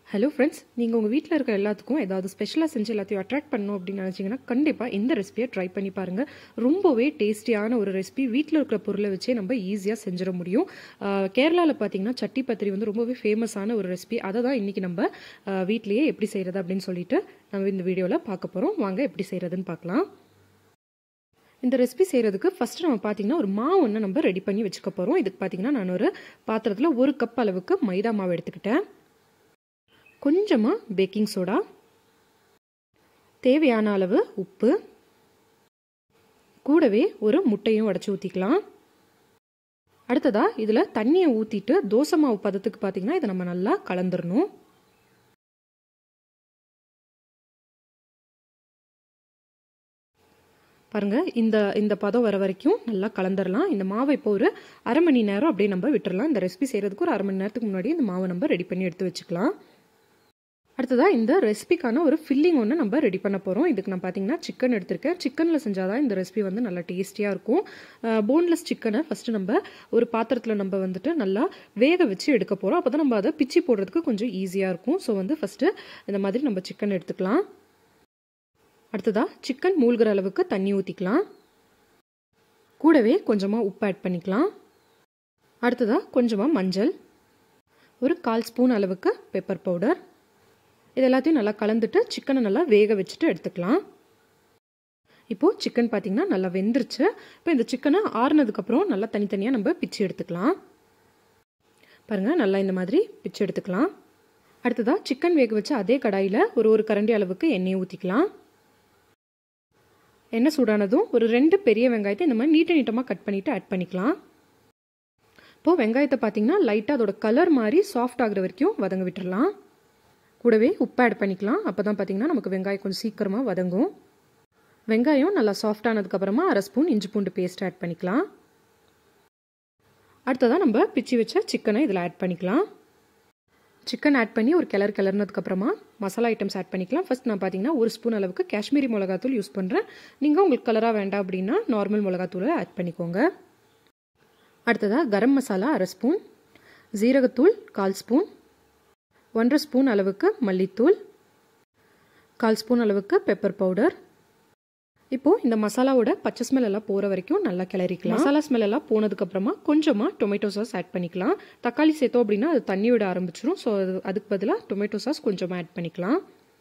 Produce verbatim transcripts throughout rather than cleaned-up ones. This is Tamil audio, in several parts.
ஹலோ ஃப்ரெண்ட்ஸ், நீங்கள் உங்கள் வீட்டில் இருக்க எல்லாத்துக்கும் ஏதாவது ஸ்பெஷலாக செஞ்சு எல்லாத்தையும் அட்ராக்ட் பண்ணணும் அப்படின்னு நினச்சிங்கன்னா கண்டிப்பாக இந்த ரெசிபியை ட்ரை பண்ணி பாருங்கள். ரொம்பவே டேஸ்டியான ஒரு ரெசிபி. வீட்டில் இருக்கிற பொருளை வச்சே நம்ம ஈஸியாக செஞ்சிட முடியும். கேரளாவில் பார்த்தீங்கன்னா சட்டி பத்திரி வந்து ரொம்பவே ஃபேமஸான ஒரு ரெசிபி. அதை தான் இன்றைக்கி நம்ம வீட்லேயே எப்படி செய்கிறது அப்படின்னு சொல்லிட்டு நம்ம இந்த வீடியோவில் பார்க்க போகிறோம். வாங்க எப்படி செய்கிறதுன்னு பார்க்கலாம். இந்த ரெசிபி செய்கிறதுக்கு ஃபஸ்ட்டு நம்ம பார்த்திங்கன்னா ஒரு மாவு ஒன்று நம்ம ரெடி பண்ணி வச்சுக்க போகிறோம். இதுக்கு பார்த்திங்கன்னா நான் ஒரு பாத்திரத்தில் ஒரு கப் அளவுக்கு மைதா மாவு எடுத்துக்கிட்டேன். கொஞ்சமாக பேக்கிங் சோடா, தேவையான அளவு உப்பு, கூடவே ஒரு முட்டையும் உடைச்சி ஊற்றிக்கலாம். அடுத்ததாக இதில் தண்ணியை ஊற்றிட்டு தோசை மாவு பதத்துக்கு பார்த்திங்கன்னா இதை நம்ம நல்லா கலந்துடணும். பாருங்கள், இந்த இந்த பதம் வர வரைக்கும் நல்லா கலந்துடலாம். இந்த மாவை இப்போ ஒரு அரை மணி நேரம் அப்படியே நம்ம விட்டுடலாம். இந்த ரெசிபி செய்கிறதுக்கு ஒரு அரை மணி நேரத்துக்கு முன்னாடி இந்த மாவை நம்ம ரெடி பண்ணி எடுத்து வச்சுக்கலாம். அடுத்ததாக இந்த ரெசிபிக்கான ஒரு ஃபில்லிங் ஒன்று நம்ம ரெடி பண்ண போகிறோம். இதுக்கு நான் பார்த்தீங்கன்னா சிக்கன் எடுத்திருக்கேன். சிக்கனில் செஞ்சால் தான் இந்த ரெசிபி வந்து நல்லா டேஸ்டியாக இருக்கும். போன்லெஸ் சிக்கனை ஃபஸ்ட்டு நம்ம ஒரு பாத்திரத்தில் நம்ம வந்துட்டு நல்லா வேக வச்சு எடுக்க போகிறோம். அப்போ தான் நம்ம அதை பிச்சு போடுறதுக்கு கொஞ்சம் ஈஸியாக இருக்கும். ஸோ வந்து ஃபஸ்ட்டு இந்த மாதிரி நம்ம சிக்கன் எடுத்துக்கலாம். அடுத்ததாக சிக்கன் மூழ்கிற அளவுக்கு தண்ணி ஊற்றிக்கலாம். கூடவே கொஞ்சமாக உப்பு ஆட் பண்ணிக்கலாம். அடுத்ததாக கொஞ்சமாக மஞ்சள், ஒரு கால் ஸ்பூன் அளவுக்கு பெப்பர் பவுடர். இது எல்லாத்தையும் நல்லா கலந்துட்டு சிக்கனை நல்லா வேக வச்சுட்டு எடுத்துக்கலாம். இப்போது சிக்கன் பார்த்திங்கன்னா நல்லா வெந்துருச்சு. இப்போ இந்த சிக்கனை ஆறுனதுக்கப்புறம் நல்லா தனித்தனியாக நம்ம பிச்சு எடுத்துக்கலாம். பாருங்கள், நல்லா இந்த மாதிரி பிச்சு எடுத்துக்கலாம். அடுத்ததாக சிக்கன் வேக வச்சு அதே கடாயில் ஒரு ஒரு கரண்டி அளவுக்கு எண்ணெயை ஊற்றிக்கலாம். எண்ணெய் சூடானதும் ஒரு ரெண்டு பெரிய வெங்காயத்தை இந்த மாதிரி நீட்ட நீட்டமாக கட் பண்ணிவிட்டு ஆட் பண்ணிக்கலாம். இப்போது வெங்காயத்தை பார்த்திங்கன்னா லைட்டாக அதோட கலர் மாதிரி சாஃப்ட் ஆகிற வரைக்கும் வதங்க விட்டுடலாம். கூடவே உப்பு ஆட் பண்ணிக்கலாம். அப்போ தான் பார்த்திங்கன்னா நமக்கு வெங்காயம் கொஞ்சம் சீக்கிரமாக வதங்கும். வெங்காயம் நல்லா சாஃப்ட் ஆனதுக்கப்புறமா அரை ஸ்பூன் இஞ்சி பூண்டு பேஸ்ட் ஆட் பண்ணிக்கலாம். அடுத்ததாக நம்ம பிச்சு வச்ச சிக்கனை இதில் ஆட் பண்ணிக்கலாம். சிக்கன் ஆட் பண்ணி ஒரு கிளறு கிளறினதுக்கப்புறமா மசாலா ஐட்டம்ஸ் ஆட் பண்ணிக்கலாம். ஃபஸ்ட் நான் பார்த்தீங்கன்னா ஒரு ஸ்பூன் அளவுக்கு காஷ்மீரி மிளகாத்தூள் யூஸ் பண்ணுறேன். நீங்கள் உங்களுக்கு கலராக வேண்டாம் அப்படின்னா நார்மல் மிளகாத்தூளை ஆட் பண்ணிக்கோங்க. அடுத்ததாக கரம் மசாலா அரை ஸ்பூன், ஜீரகத்தூள் கால் ஸ்பூன், ஒன்றரை ஸ்பூன் அளவுக்கு மல்லித்தூள், கால் ஸ்பூன் அளவுக்கு பெப்பர் பவுடர். இப்போது இந்த மசாலாவோட பச்சை ஸ்மெல் எல்லாம் போகிற வரைக்கும் நல்லா கிளறிக்கலாம். மசாலா ஸ்மெல் எல்லாம் போனதுக்கப்புறமா கொஞ்சமாக டொமேட்டோ சாஸ் ஆட் பண்ணிக்கலாம். தக்காளி சேர்த்தோம் அப்படின்னா அது தண்ணி விட ஆரம்பிச்சிடும். ஸோ அது அதுக்கு பதிலாக டொமேட்டோ சாஸ் கொஞ்சமாக ஆட் பண்ணிக்கலாம்.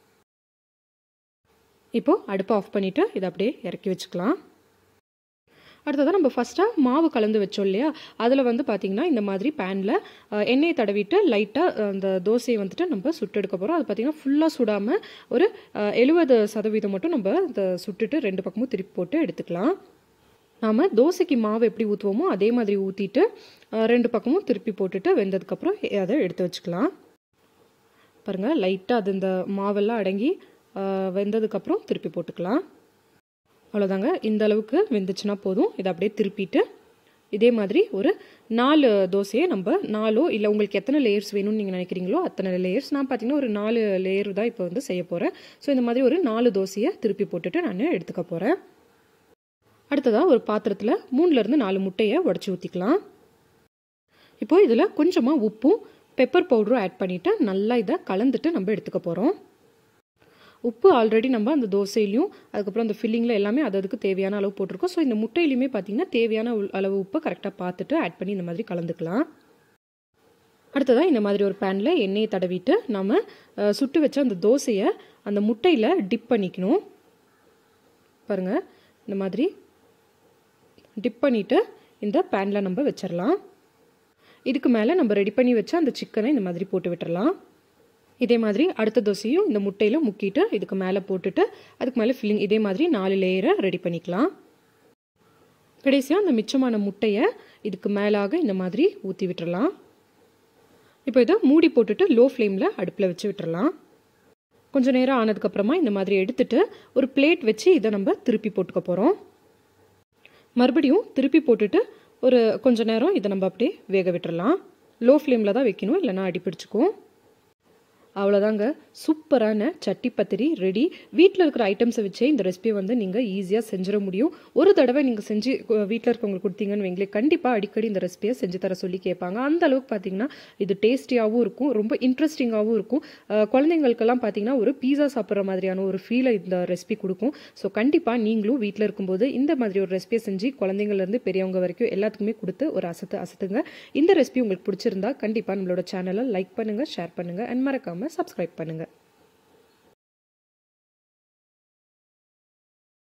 இப்போது அடுப்பை ஆஃப் பண்ணிவிட்டு இதை அப்படியே இறக்கி வச்சுக்கலாம். அடுத்ததாக நம்ம ஃபஸ்ட்டாக மாவு கலந்து வச்சோம் இல்லையா, அதில் வந்து பார்த்திங்கன்னா இந்த மாதிரி பேனில் எண்ணெயை தடவிட்டு லைட்டாக அந்த தோசையை வந்துட்டு நம்ம சுட்டு எடுக்க போகிறோம். அது பார்த்திங்கன்னா ஃபுல்லாக சுடாமல் ஒரு எழுபது சதவீதம் மட்டும் நம்ம இந்த சுட்டுட்டு ரெண்டு பக்கமும் திருப்பி போட்டு எடுத்துக்கலாம். நாம் தோசைக்கு மாவு எப்படி ஊற்றுவோமோ அதே மாதிரி ஊற்றிட்டு ரெண்டு பக்கமும் திருப்பி போட்டுட்டு வெந்ததுக்கப்புறம் அதை எடுத்து வச்சுக்கலாம். பாருங்கள், லைட்டாக அது இந்த மாவெல்லாம் அடங்கி வெந்ததுக்கப்புறம் திருப்பி போட்டுக்கலாம். அவ்வளோதாங்க, இந்த அளவுக்கு வெந்துச்சுன்னா போதும். இதை அப்படியே திருப்பிட்டு இதே மாதிரி ஒரு நாலு தோசையை நம்ம நாலோ இல்லை உங்களுக்கு எத்தனை லேயர்ஸ் வேணும்னு நீங்கள் நினைக்கிறீங்களோ அத்தனை லேயர்ஸ். நான் பார்த்தீங்கன்னா ஒரு நாலு லேயர் தான் இப்போ வந்து செய்ய போகிறேன். ஸோ இந்த மாதிரி ஒரு நாலு தோசையை திருப்பி போட்டுட்டு நான் எடுத்துக்க போகிறேன். அடுத்ததாக ஒரு பாத்திரத்தில் மூணுலேருந்து நாலு முட்டையை உடச்சி ஊற்றிக்கலாம். இப்போது இதில் கொஞ்சமாக உப்பும் பெப்பர் பவுடரும் ஆட் பண்ணிவிட்டு நல்லா இதை கலந்துட்டு நம்ம எடுத்துக்க போகிறோம். உப்பு ஆல்ரெடி நம்ம அந்த தோசையிலையும் அதுக்கப்புறம் அந்த ஃபில்லிங்கில் எல்லாமே அது அதுக்கு தேவையான அளவு போட்டிருக்கோம். ஸோ இந்த முட்டையிலையுமே பார்த்திங்கன்னா தேவையான அளவு உப்பு கரெக்டாக பார்த்துட்டு ஆட் பண்ணி இந்த மாதிரி கலந்துக்கலாம். அடுத்ததாக இந்த மாதிரி ஒரு பேனில் எண்ணெயை தடவிட்டு நம்ம சுட்டு வச்ச அந்த தோசையை அந்த முட்டையில் டிப் பண்ணிக்கணும். பாருங்கள், இந்த மாதிரி டிப் பண்ணிவிட்டு இந்த பேனில் நம்ம வச்சிடலாம். இதுக்கு மேலே நம்ம ரெடி பண்ணி வச்ச அந்த சிக்கனை இந்த மாதிரி போட்டு விட்டுடலாம். இதே மாதிரி அடுத்த தோசையும் இந்த முட்டையில் முக்கிட்டு இதுக்கு மேலே போட்டுட்டு அதுக்கு மேலே ஃபில்லிங் இதே மாதிரி நாலு லேயரை ரெடி பண்ணிக்கலாம். கடைசியாக அந்த மிச்சமான முட்டையை இதுக்கு மேலாக இந்த மாதிரி ஊற்றி விட்டுறலாம். இப்போ இதை மூடி போட்டுட்டு லோ ஃப்ளேமில் அடுப்பில் வச்சு விட்டுறலாம். கொஞ்சம் நேரம் ஆனதுக்கப்புறமா இந்த மாதிரி எடுத்துட்டு ஒரு பிளேட் வச்சு இதை நம்ம திருப்பி போட்டுக்க போகிறோம். மறுபடியும் திருப்பி போட்டுட்டு ஒரு கொஞ்சம் நேரம் இதை நம்ம அப்படியே வேக விட்டுறலாம். லோ ஃப்ளேமில் தான் வைக்கணும், இல்லைனா அடி பிடிச்சிக்கும். அவ்வளோதாங்க, சூப்பரான சட்டி பத்திரி ரெடி. வீட்டில் இருக்கிற ஐட்டம்ஸை வச்சே இந்த ரெசிபியை வந்து நீங்கள் ஈஸியாக செஞ்சிட முடியும். ஒரு தடவை நீங்கள் செஞ்சு வீட்டில் இருக்கவங்களுக்கு கொடுத்தீங்கன்னு வைங்களே, கண்டிப்பாக அடிக்கடி இந்த ரெசிபியை செஞ்சு தர சொல்லி கேட்பாங்க. அந்த அளவுக்கு பார்த்தீங்கன்னா இது டேஸ்டியாகவும் இருக்கும், ரொம்ப இன்ட்ரெஸ்டிங்காகவும் இருக்கும். குழந்தைங்களுக்கெல்லாம் பார்த்தீங்கன்னா ஒரு பீஸா சாப்பிட்ற மாதிரியான ஒரு ஃபீலை இந்த ரெசிபி கொடுக்கும். ஸோ கண்டிப்பாக நீங்களும் வீட்டில் இருக்கும்போது இந்த மாதிரி ஒரு ரெசிபியை செஞ்சு குழந்தைங்கள்லேருந்து பெரியவங்க வரைக்கும் எல்லாத்துக்குமே கொடுத்து ஒரு அசத்து அசத்துங்க. இந்த ரெசிபி உங்களுக்கு பிடிச்சிருந்தா கண்டிப்பாக நம்மளோட சேனலை லைக் பண்ணுங்கள், ஷேர் பண்ணுங்கள் அண்ட் மறக்காமல் சப்ஸ்கிரைப் பண்ணுங்கள்.